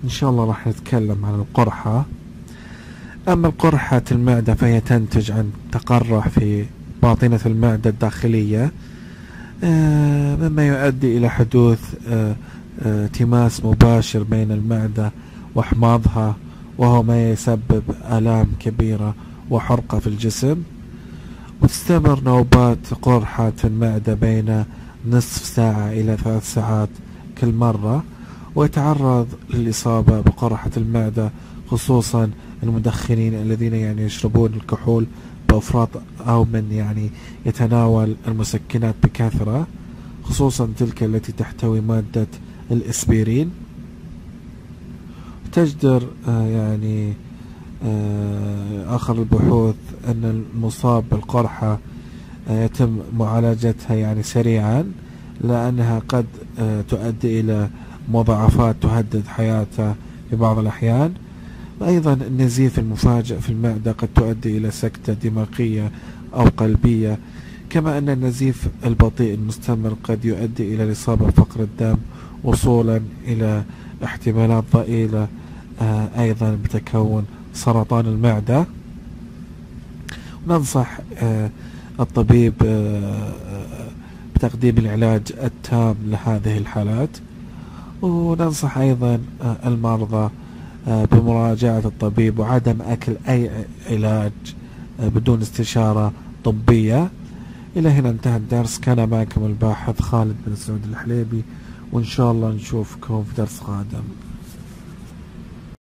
إن شاء الله راح نتكلم عن القرحة. أما قرحة المعدة فهي تنتج عن تقرح في باطنة المعدة الداخلية، مما يؤدي إلى حدوث التماس مباشر بين المعدة وأحماضها، وهو ما يسبب آلام كبيرة وحرقة في الجسم. وتستمر نوبات قرحة المعدة بين نصف ساعة إلى 3 ساعات كل مرة، ويتعرض للإصابة بقرحة المعدة خصوصا المدخنين الذين يشربون الكحول بأفراط، أو من يتناول المسكنات بكثرة، خصوصا تلك التي تحتوي مادة الإسبرين. تجدر آخر البحوث أن المصاب بالقرحة يتم معالجتها سريعا، لأنها قد تؤدي إلى مضاعفات تهدد حياته في بعض الأحيان. أيضا النزيف المفاجئ في المعدة قد تؤدي إلى سكتة دماغية أو قلبية، كما أن النزيف البطيء المستمر قد يؤدي إلى الإصابة بفقر الدم، وصولا إلى احتمالات ضئيلة أيضا بتكون سرطان المعدة. ننصح الطبيب بتقديم العلاج التام لهذه الحالات، وننصح أيضا المرضى بمراجعة الطبيب وعدم أكل أي علاج بدون استشارة طبية. إلى هنا انتهى الدرس. كان معكم الباحث خالد بن سعود الحليبي، وإن شاء الله نشوفكم في درس قادم.